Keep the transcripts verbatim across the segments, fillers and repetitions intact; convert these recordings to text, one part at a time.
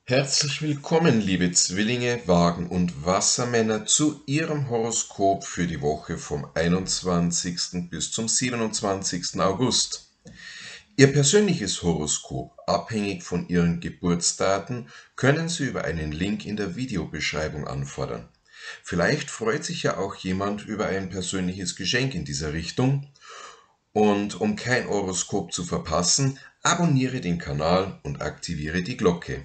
Herzlich willkommen, liebe Zwillinge, Wagen und Wassermänner, zu Ihrem Horoskop für die Woche vom einundzwanzigsten bis zum siebenundzwanzigsten August. Ihr persönliches Horoskop, abhängig von Ihren Geburtsdaten, können Sie über einen Link in der Videobeschreibung anfordern. Vielleicht freut sich ja auch jemand über ein persönliches Geschenk in dieser Richtung. Und um kein Horoskop zu verpassen, abonniere den Kanal und aktiviere die Glocke.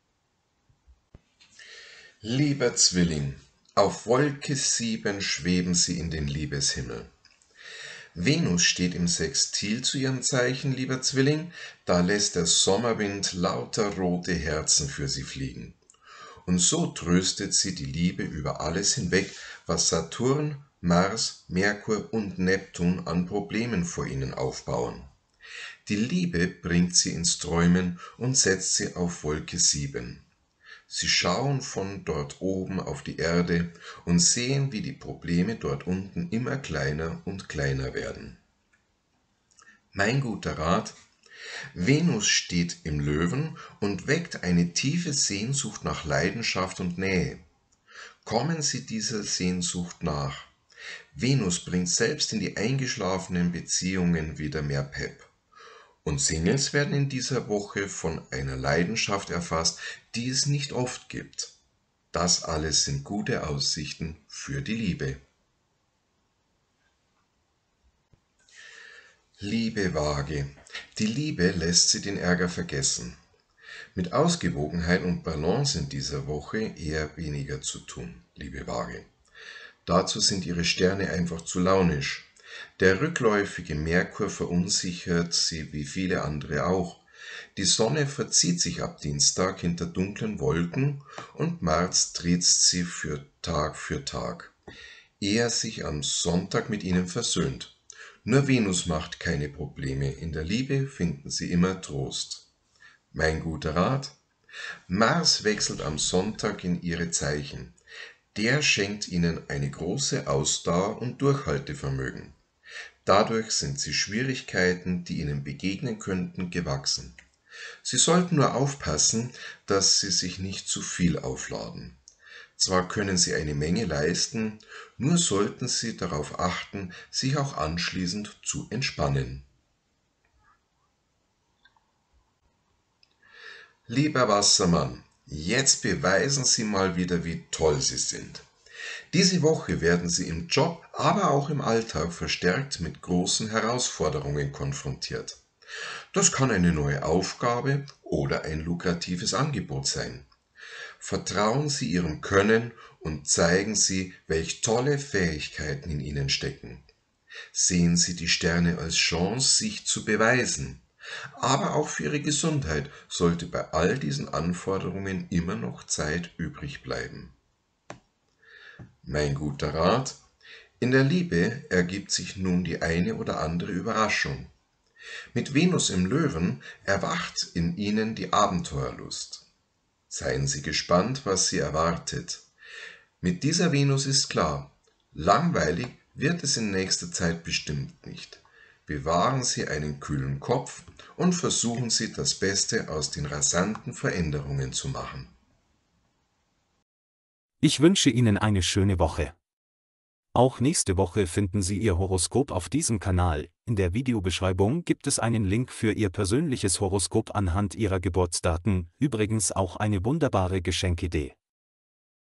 Lieber Zwilling, auf Wolke sieben schweben Sie in den Liebeshimmel. Venus steht im Sextil zu Ihrem Zeichen, lieber Zwilling, da lässt der Sommerwind lauter rote Herzen für Sie fliegen. Und so tröstet sie die Liebe über alles hinweg, was Saturn, Mars, Merkur und Neptun an Problemen vor Ihnen aufbauen. Die Liebe bringt Sie ins Träumen und setzt Sie auf Wolke sieben. Sie schauen von dort oben auf die Erde und sehen, wie die Probleme dort unten immer kleiner und kleiner werden. Mein guter Rat: Venus steht im Löwen und weckt eine tiefe Sehnsucht nach Leidenschaft und Nähe. Kommen Sie dieser Sehnsucht nach. Venus bringt selbst in die eingeschlafenen Beziehungen wieder mehr Pep. Und Singles werden in dieser Woche von einer Leidenschaft erfasst, die es nicht oft gibt. Das alles sind gute Aussichten für die Liebe. Liebe Waage, die Liebe lässt Sie den Ärger vergessen. Mit Ausgewogenheit und Balance in dieser Woche eher weniger zu tun, liebe Waage. Dazu sind Ihre Sterne einfach zu launisch. Der rückläufige Merkur verunsichert Sie wie viele andere auch. Die Sonne verzieht sich ab Dienstag hinter dunklen Wolken und Mars triezt Sie für Tag für Tag, ehe er sich am Sonntag mit Ihnen versöhnt. Nur Venus macht keine Probleme, in der Liebe finden Sie immer Trost. Mein guter Rat: Mars wechselt am Sonntag in Ihre Zeichen. Der schenkt Ihnen eine große Ausdauer und Durchhaltevermögen. Dadurch sind Sie Schwierigkeiten, die Ihnen begegnen könnten, gewachsen. Sie sollten nur aufpassen, dass Sie sich nicht zu viel aufladen. Zwar können Sie eine Menge leisten, nur sollten Sie darauf achten, sich auch anschließend zu entspannen. Lieber Wassermann, jetzt beweisen Sie mal wieder, wie toll Sie sind. Diese Woche werden Sie im Job, aber auch im Alltag verstärkt mit großen Herausforderungen konfrontiert. Das kann eine neue Aufgabe oder ein lukratives Angebot sein. Vertrauen Sie Ihrem Können und zeigen Sie, welch tolle Fähigkeiten in Ihnen stecken. Sehen Sie die Sterne als Chance, sich zu beweisen. Aber auch für Ihre Gesundheit sollte bei all diesen Anforderungen immer noch Zeit übrig bleiben. Mein guter Rat: In der Liebe ergibt sich nun die eine oder andere Überraschung. Mit Venus im Löwen erwacht in Ihnen die Abenteuerlust. Seien Sie gespannt, was Sie erwartet. Mit dieser Venus ist klar, langweilig wird es in nächster Zeit bestimmt nicht. Bewahren Sie einen kühlen Kopf und versuchen Sie, das Beste aus den rasanten Veränderungen zu machen. Ich wünsche Ihnen eine schöne Woche. Auch nächste Woche finden Sie Ihr Horoskop auf diesem Kanal. In der Videobeschreibung gibt es einen Link für Ihr persönliches Horoskop anhand Ihrer Geburtsdaten, übrigens auch eine wunderbare Geschenkidee.